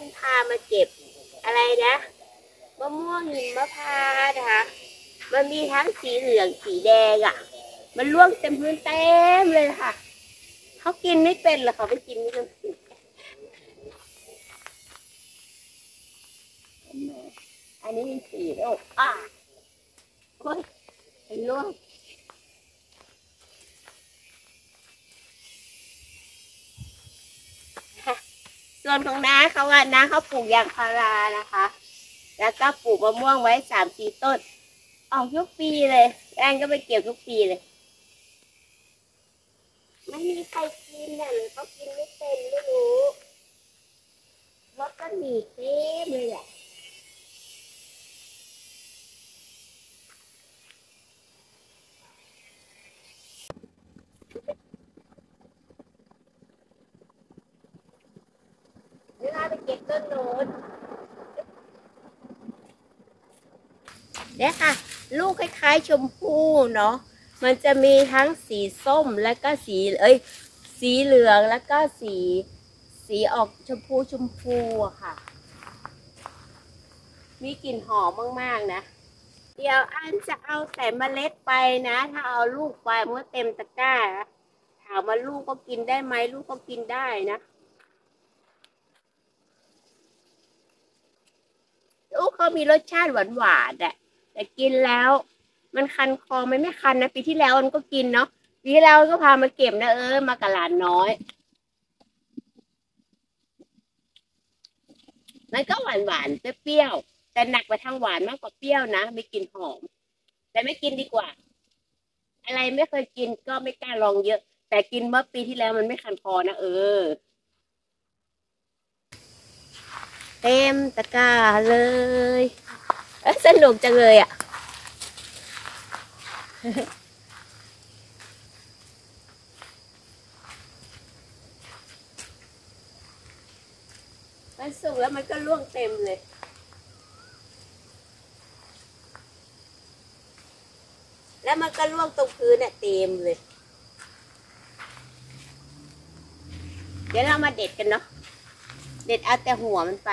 พามาเก็บอะไรนะมะม่วงหิมพานต์นะคะมันมีทั้งสีเหลืองสีแดงอ่ะมันร่วงเต็มพื้นเต็มเลยค่ะเขากินไม่เป็นหรอเขาไม่กินไม่เป็นอันนี้มีสีโอ้โอ้ยเป็นร่วงส่วนของน้าเขาอะน้าเขาปลูกยางพารานะคะแล้วก็ปลูกมะม่วงไว้3-4 ต้นออกทุกปีเลยแอนก็ไปเก็บทุกปีเลยไม่มีใครกินน่ะหรือเขากินไม่เป็นไม่รู้รถก็หนีเต็มเลยอ่ะเวลาไปเก็บต้นโน้นเนี่ยค่ะลูกคล้ายๆชมพู่เนาะมันจะมีทั้งสีส้มแล้วก็สีเหลืองแล้วก็สีออกชมพูอะค่ะมีกลิ่นหอมมากๆนะเดี๋ยวอันจะเอาแต่เมล็ดไปนะถ้าเอาลูกไปมันก็เต็มตะกร้าถามว่าลูกก็กินได้ไหมลูกก็กินได้นะลูกเขามีรสชาติหวานๆแต่กินแล้วมันคันคอไม่คันนะปีที่แล้วมันก็กินเนาะปีที่แล้วก็พามาเก็บนะมากับหลานน้อยมันก็หวานเปรี้ยวแต่หนักไปทางหวานมากกว่าเปรี้ยวนะมีกลิ่นหอมแต่ไม่กินดีกว่าอะไรไม่เคยกินก็ไม่กล้าลองเยอะแต่กินเมื่อปีที่แล้วมันไม่คันคอนะเต็มตะกร้าเลยสนุกจังเลยอ่ะมันสุกแล้วมันก็ร่วงเต็มเลยแล้วมันก็ร่วงตรงพื้นเต็มเลยเดี๋ยวเรามาเด็ดกันเนาะเด็ดเอาแต่หัวมันไป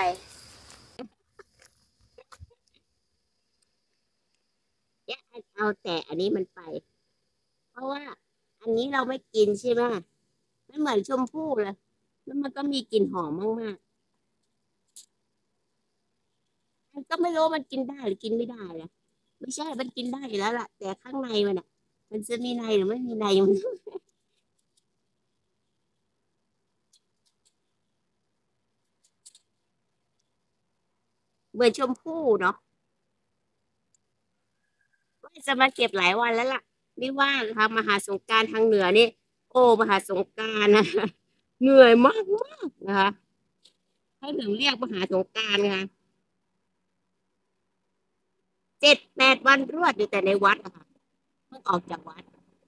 เนี่ยเอาแต่อันนี้มันไปเพราะว่าอันนี้เราไม่กินใช่ไหมไม่เหมือนชมพู่เลยแล้วมันก็มีกลิ่นหอมมากๆมันก็ไม่รู้มันกินได้หรือกินไม่ได้เลยไม่ใช่มันกินได้อยู่แล้วล่ะแต่ข้างในมันอ่ะมันจะมีในหรือไม่มีในมันเหมือนชมพู่เนาะว่าจะมาเก็บหลายวันแล้วล่ะไม่ว่างค่ะมหาสงกรานต์ทางเหนือนี่โอ้มหาสงกรานต์นะเหนื่อยมากมากนะคะเขาถึงเรียกมหาสงกรานต์ค่ะ7-8 วันรวดอยู่แต่ในวัดอะค่ะเพิ่งออกจากวัด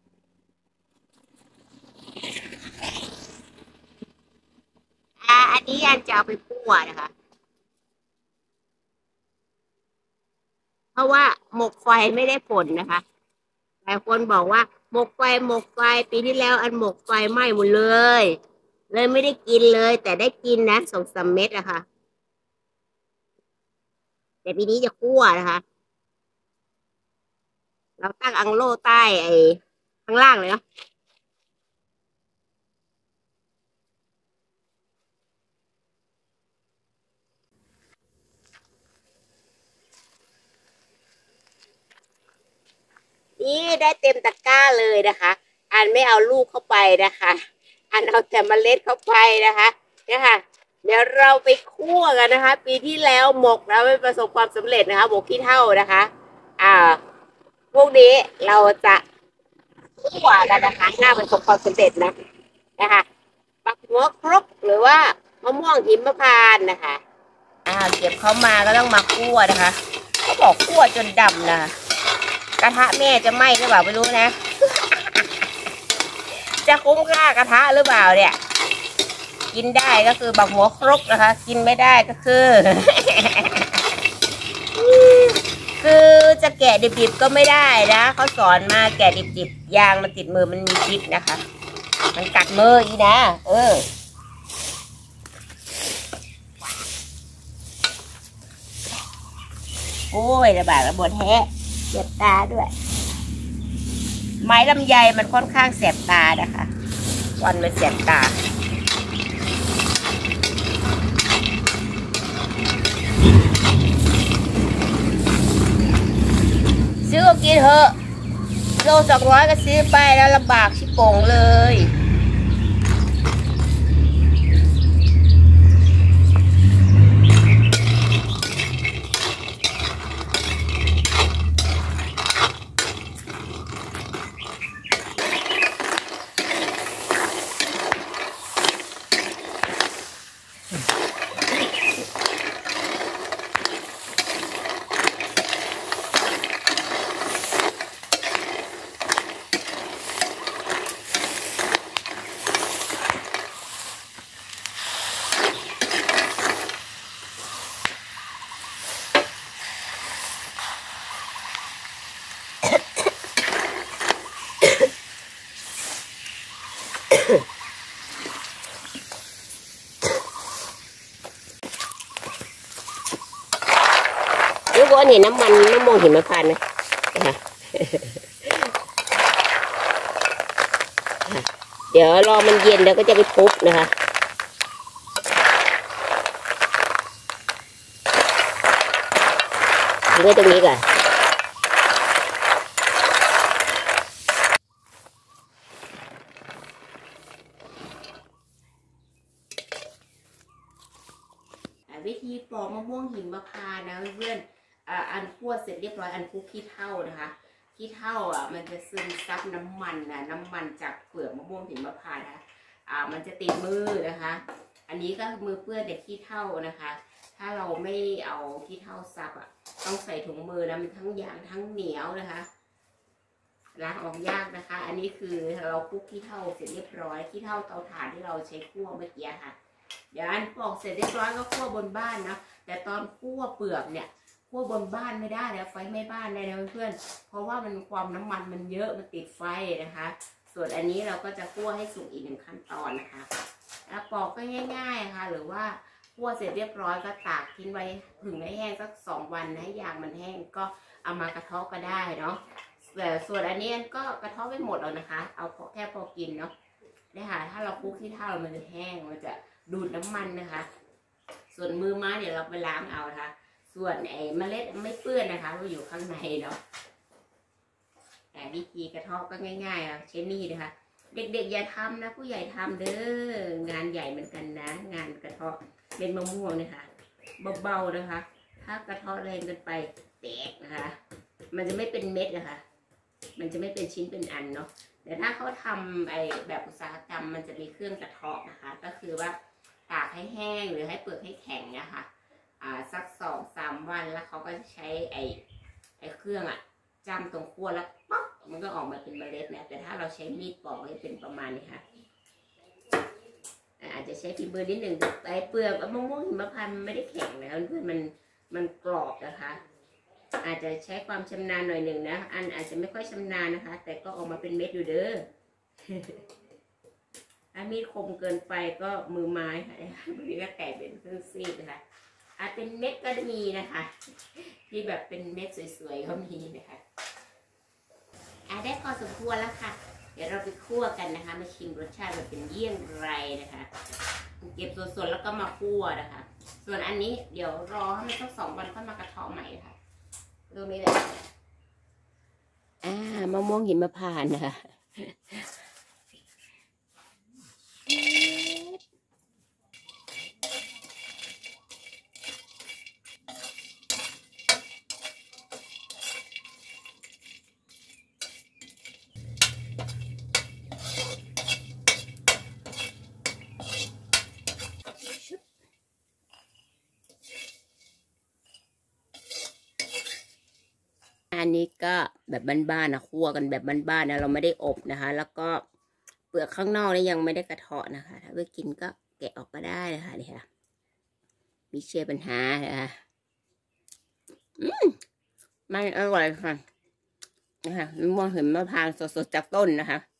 อันนี้อันจะเอาไปคั่วนะคะเพราะว่าหมกไฟไม่ได้ผลนะคะหลายคนบอกว่าหมกไฟปีที่แล้วอันหมกไฟไหม้หมดเลยไม่ได้กินเลยแต่ได้กินนะ2-3 เม็ดอะค่ะแต่ปีนี้จะคั่วนะคะเราตั้งอังโล่ใต้ข้างล่างเลยเนาะนี่ได้เต็มตะกร้าเลยนะคะอันไม่เอาลูกเข้าไปนะคะอันเอาแต่เมล็ดเข้าไปนะคะเนี่ยค่ะเดี๋ยวเราไปคั่วกันนะคะปีที่แล้วหมกแล้วไม่ประสบความสำเร็จนะคะหมกขี้เถ้านะคะอ่าพวกนี้เราจะคั่วกันนะคะน่าประสบความสำเร็จนะคะปักหัวครกหรือว่ามะม่วงหิมพานต์นะคะเก็บเขามาก็ต้องมาคั่วนะคะเขาบอกคั่วจนดำนะกระทะแม่จะไหม้หรือเปล่าไม่รู้นะจะคุ้มค่ากระทะหรือเปล่าเนี่ยกินได้ก็คือบักหัวครกนะคะกินไม่ได้ก็คือคือจะแกะดิบๆก็ไม่ได้นะเขาสอนมาแกะดิบๆยางมันติดมือมันมีพิษนะคะมันกัดมืออีนะโอ้ยระบาดระบดแท้เจ็บตาด้วยไม้ลำไยมันค่อนข้างแสบตานะคะวันมันแสบตาซื้อกินเถอะโล200ก็ซื้อไปแล้วลำบากชิบโป่งเลยทุกคนเห็นน้ำมันมะม่วงหิมพานต์ไหมเดี๋ยวรอมันเย็นแล้วก็จะไปทุบนะคะทิ้งไว้ตรงนี้ก่อนวิธีปอกมะม่วงหิมพานต์นะเพื่อนอันคั่วเสร็จเรียบร้อยอันคลุกขี้เถ้านะคะขี้เถ้ามันจะซึมซับน้ำมันน้ำมันจากเปลือกมะม่วงหิมพานต์นะคะมันจะติดมือนะคะอันนี้ก็มือเปื้อนแต่ขี้เถ้านะคะถ้าเราไม่เอาขี้เถ้าซับต้องใส่ถุงมือนะมันทั้งยางทั้งเหนียวนะคะล้างออกยากนะคะอันนี้คือเราคลุกขี้เถ้าเสร็จเรียบร้อยขี้เถ้าเตาถ่านที่เราใช้คั่วเมื่อกี้ค่ะเดี๋ยวอันปอกเสร็จเรียบร้อยก็คั่วบนบ้านนะแต่ตอนคั่วเปลือกเนี่ยคั่วบนบ้านไม่ได้แล้วไฟไม่บ้านได้นะเพื่อนเพราะว่ามันความน้ำมันมันเยอะมันติดไฟนะคะส่วนอันนี้เราก็จะคั่วให้สุกอีก1ขั้นตอนนะคะแล้วปอกก็ง่ายๆค่ะหรือว่าคั่วเสร็จเรียบร้อยก็ตากทิ้งไว้ผึ่งให้แห้งสัก2 วันให้ยางมันแห้งก็เอามากระเทาะก็ได้เนาะแต่ส่วนอันนี้ก็กระเทาะไม่หมดแล้วนะคะเอาแค่พอกินเนาะเนี่ยค่ะถ้าเราคลุกที่เท่ามันจะแห้งมันจะดูดน้ำมันนะคะส่วนมือไม้เนี่ยเราไปล้างเอานะคะส่วนเมล็ดไม่เปื้อนนะคะเราอยู่ข้างในเนาะแต่วิธีกระเทาะก็ง่ายๆใช้มีดนะคะเด็กๆอย่าทำนะผู้ใหญ่ทำเด้องานใหญ่เหมือนกันนะงานกระเทาะเป็นมะม่วงนะคะเบาๆนะคะถ้ากระเทาะแรงเกินไปแตกนะคะมันจะไม่เป็นเม็ดนะคะมันจะไม่เป็นชิ้นเป็นอันเนาะแต่ถ้าเขาทำแบบอุตสาหกรรมมันจะมีเครื่องกระเทาะนะคะก็คือว่าตากให้แห้งหรือให้เปลือกให้แข็งนะคะสัก2-3 วันแล้วเขาก็จะใช้เครื่องจ้ำตรงขั้วแล้วป๊อกมันก็ออกมาเป็นเมล็ดเนี่ยแต่ถ้าเราใช้มีดปอกให้เป็นประมาณนี้ค่ะอาจจะใช้ฝีมือนิดหนึ่งเปลือกมะม่วงหิมพานต์ไม่ได้แข็งแล้วเพื่อนมันกรอบนะคะอาจจะใช้ความชำนาญหน่อยหนึ่งนะอันอาจจะไม่ค่อยชำนาญนะคะแต่ก็ออกมาเป็นเม็ดอยู่เด้อถ้ามีดคมเกินไปก็มือไม้ค่ะบางทีก็แตกเป็นเครื่องซีดนะคะอาจเป็นเม็ดก็มีนะคะที่แบบเป็นเม็ดสวยๆก็มีนะคะได้พอสมควรแล้วค่ะเดี๋ยวเราไปคั่วกันนะคะมาชิมรสชาติมันเป็นเยี่ยงไรนะคะเก็บสดๆแล้วก็มาคั่วนะคะส่วนอันนี้เดี๋ยวรอให้มันสัก2 วันค่อยมากระเทาะใหม่ค่ะตรงนี้เลยมะม่วงหิมพานต์นะคะ อันนี้ก็แบบบ้านๆนะคั่วกันแบบบ้านๆนะเราไม่ได้อบนะคะแล้วก็เปลือกข้างนอกนี่ยังไม่ได้กระเทาะนะคะถ้าไปกินก็แกะออกก็ได้นะคะนี่ค่ะมีเชื่อปัญหานะคะมันอร่อยค่ะนะคะมะม่วงหิมพานต์สดๆจากต้นนะคะ